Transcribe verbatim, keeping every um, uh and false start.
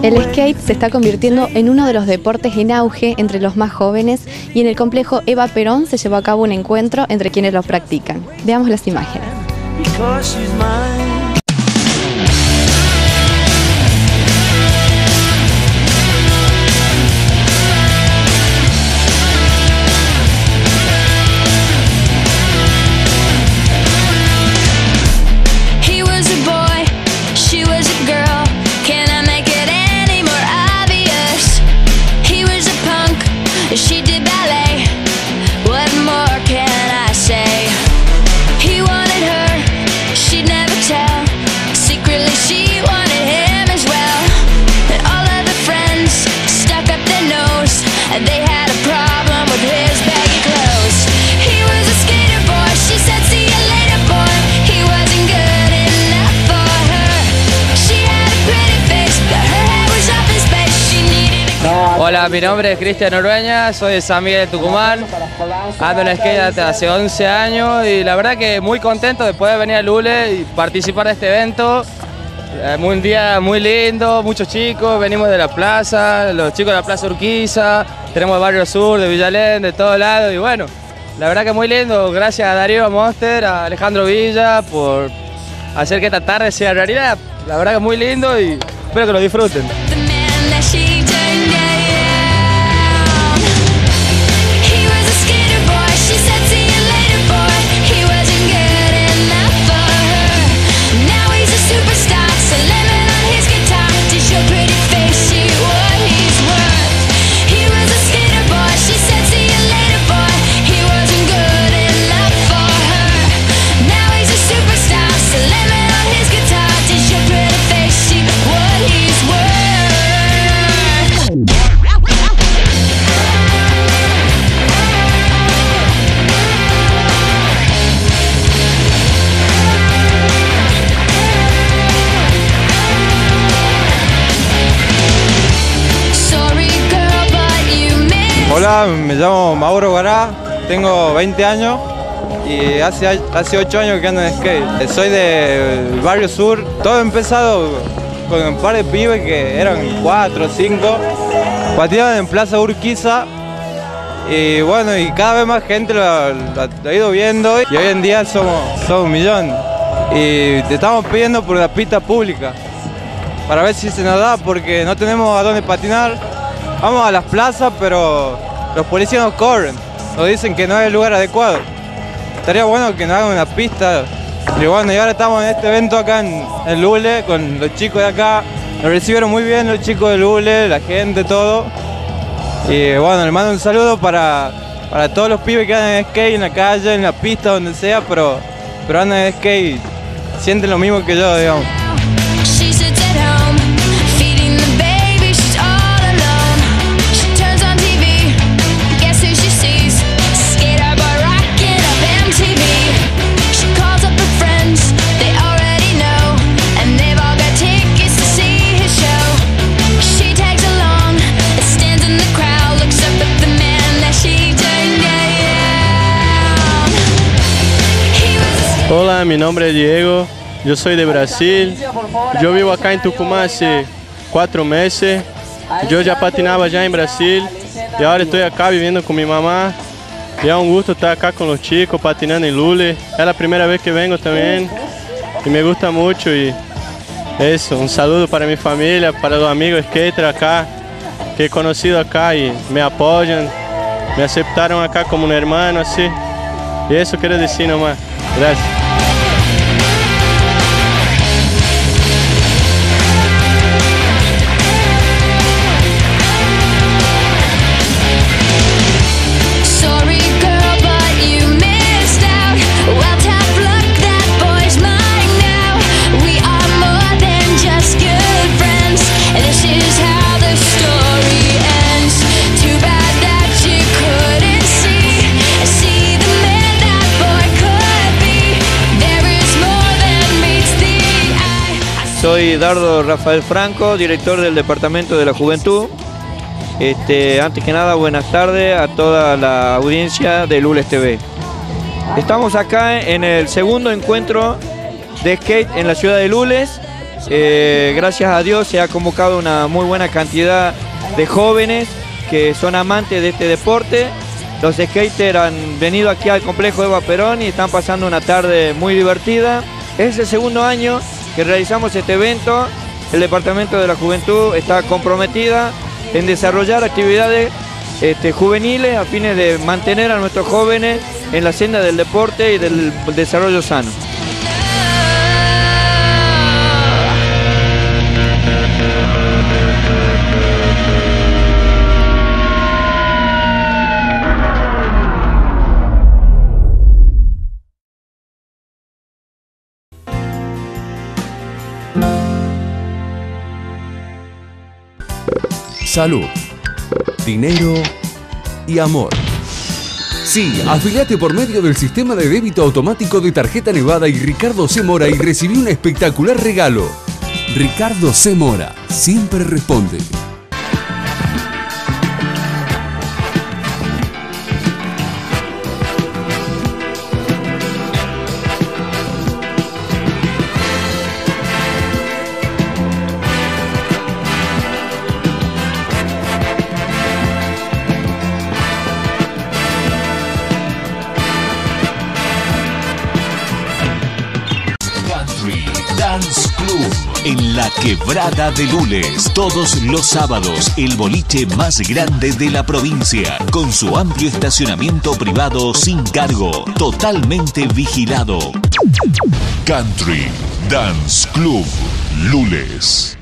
El skate se está convirtiendo en uno de los deportes en auge entre los más jóvenes y en el complejo Eva Perón se llevó a cabo un encuentro entre quienes lo practican. Veamos las imágenes. She did ballet, what more can I say? He wanted her, she'd never tell. Secretly she wanted him as well. And all of the friends stuck up their nose, and they had a problem with his baggy clothes. He was a skater boy, she said see you later boy. He wasn't good enough for her. She had a pretty face, but her head was up in space. She needed a... Hola, mi nombre es Cristian Urueña, soy de San Miguel de Tucumán, ando en skate desde hace once años y la verdad que muy contento de poder venir a Lule y participar de este evento. Un día muy lindo, muchos chicos, venimos de la plaza, los chicos de la Plaza Urquiza, tenemos el Barrio Sur, de Villalén, de todos lados y bueno, la verdad que muy lindo, gracias a Darío, a Monster, a Alejandro Villa por hacer que esta tarde sea realidad. La verdad que muy lindo y espero que lo disfruten. Hola, me llamo Mauro Guará, tengo veinte años y hace, hace ocho años que ando en skate. Soy del Barrio Sur, todo ha empezado con un par de pibes que eran cuatro o cinco, pateaban en Plaza Urquiza y bueno, y cada vez más gente lo, lo, lo ha ido viendo y hoy en día somos, somos un millón. Y te estamos pidiendo por la pista pública para ver si se nos da porque no tenemos a dónde patinar. Vamos a las plazas, pero los policías nos corren, nos dicen que no es el lugar adecuado. Estaría bueno que nos hagan una pista. Y bueno, y ahora estamos en este evento acá en, en Lule con los chicos de acá. Nos recibieron muy bien los chicos de Lule, la gente, todo. Y bueno, les mando un saludo para, para todos los pibes que andan en skate en la calle, en la pista, donde sea, pero, pero andan en skate, sienten lo mismo que yo, digamos. Hola, mi nombre es Diego, yo soy de Brasil, yo vivo acá en Tucumán hace cuatro meses, yo ya patinaba ya en Brasil y ahora estoy acá viviendo con mi mamá y es un gusto estar acá con los chicos patinando en Lule, es la primera vez que vengo también y me gusta mucho y eso, un saludo para mi familia, para los amigos skaters acá que he conocido acá y me apoyan, me aceptaron acá como un hermano así y eso quiero decir nomás, gracias. Soy Dardo Rafael Franco, director del Departamento de la Juventud. Este, antes que nada, buenas tardes a toda la audiencia de Lules T V. Estamos acá en el segundo encuentro de skate en la ciudad de Lules Eh, gracias a Dios se ha convocado una muy buena cantidad de jóvenes que son amantes de este deporte. Los skaters han venido aquí al complejo Eva Perón y están pasando una tarde muy divertida. Es el segundo año que realizamos este evento. El Departamento de la Juventud está comprometida en desarrollar actividades este, juveniles a fines de mantener a nuestros jóvenes en la senda del deporte y del desarrollo sano. Salud, dinero y amor. Sí, afiliate por medio del sistema de débito automático de Tarjeta Nevada y Ricardo C. Mora y recibí un espectacular regalo. Ricardo C. Mora siempre responde. Dance Club en la Quebrada de Lules. Todos los sábados, el boliche más grande de la provincia, con su amplio estacionamiento privado sin cargo, totalmente vigilado. Country Dance Club Lules.